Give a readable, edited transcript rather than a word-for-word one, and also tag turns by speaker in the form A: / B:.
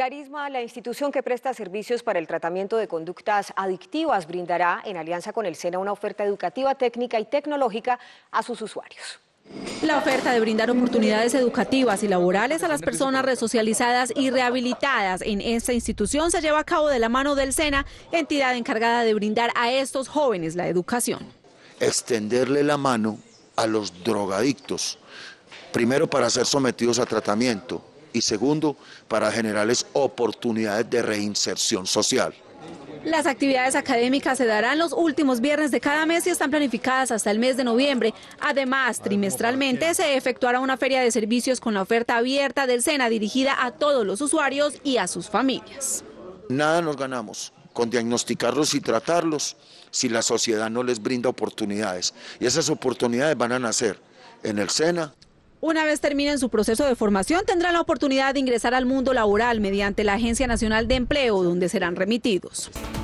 A: Clarisma, la institución que presta servicios para el tratamiento de conductas adictivas, brindará, en alianza con el SENA, una oferta educativa, técnica y tecnológica a sus usuarios.
B: La oferta de brindar oportunidades educativas y laborales a las personas resocializadas y rehabilitadas en esta institución se lleva a cabo de la mano del SENA, entidad encargada de brindar a estos jóvenes la educación.
C: Extenderle la mano a los drogadictos, primero para ser sometidos a tratamiento y segundo para generarles oportunidades de reinserción social.
B: Las actividades académicas se darán los últimos viernes de cada mes y están planificadas hasta el mes de noviembre. Además, trimestralmente se efectuará una feria de servicios con la oferta abierta del SENA dirigida a todos los usuarios y a sus familias.
C: Nada nos ganamos con diagnosticarlos y tratarlos si la sociedad no les brinda oportunidades. Y esas oportunidades van a nacer en el SENA.
B: Una vez terminen su proceso de formación, tendrán la oportunidad de ingresar al mundo laboral mediante la Agencia Nacional de Empleo, donde serán remitidos.